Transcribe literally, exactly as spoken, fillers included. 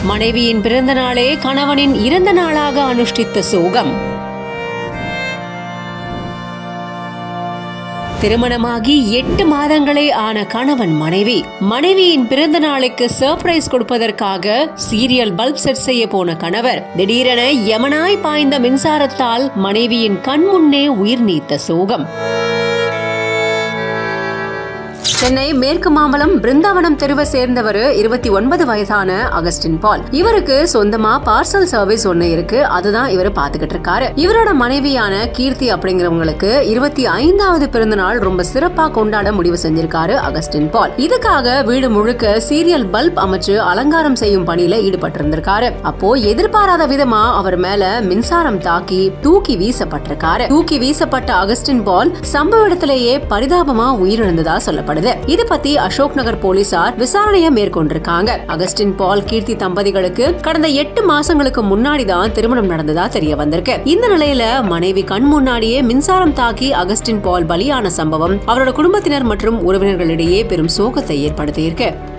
மனைவியின் பிறந்த நாளே கணவனின் இறந்த நாளாக அனுஷ்டித்த சோகம். திருமணமாகி எட்டு மாதங்களே ஆன கணவன் மனைவி மனைவியின் பிறந்த நாளுக்கு சர்ப்ரைஸ் கொடுப்பதற்காக சீரியல் பல்ப் செட் செய்ய போன கணவர் திடீரென யமனாய் பாய்ந்த மின்சாரத்தால் மனைவியின் கண் முன்னே உயிர் நீத்த சோகம். சென்னை மேற்கு மாம்பலம் பிருந்தாவனம் தெருவை சேர்ந்தவர் இருபத்தி ஒன்பது வயதான அகஸ்டின் பால். இவருக்கு சொந்தமா பார்சல் சர்வீஸ் ஒண்ணு இருக்கு, அதுதான் இவரு பாத்துக்கிட்டு இருக்காரு. இவரோட மனைவியான கீர்த்தி அப்படிங்கிறவங்களுக்கு இருபத்தி ஐந்தாவது பிறந்த நாள் ரொம்ப சிறப்பா கொண்டாட முடிவு செஞ்சிருக்காரு அகஸ்டின் பால். இதுக்காக வீடு முழுக்க சீரியல் பல்ப் அமைச்சு அலங்காரம் செய்யும் பணியில ஈடுபட்டிருந்திருக்காரு. அப்போ எதிர்பாராத விதமா அவர் மேல மின்சாரம் தாக்கி தூக்கி வீசப்பட்டிருக்காரு. தூக்கி வீசப்பட்ட அகஸ்டின் பால் சம்பவ இடத்திலேயே பரிதாபமா உயிரிழந்ததா சொல்லப்படுது. இது பத்தி அசோக் நகர் போலீசார் விசாரணையை மேற்கொண்டிருக்காங்க. அகஸ்டின் பால் கீர்த்தி தம்பதிகளுக்கு கடந்த எட்டு மாசங்களுக்கு முன்னாடிதான் திருமணம் நடந்ததா தெரிய வந்திருக்கு. இந்த நிலையில மனைவி கண் முன்னாடியே மின்சாரம் தாக்கி அகஸ்டின் பால் பலியான சம்பவம் அவரோட குடும்பத்தினர் மற்றும் உறவினர்களிடையே பெரும் சோகத்தை ஏற்படுத்தியிருக்கு.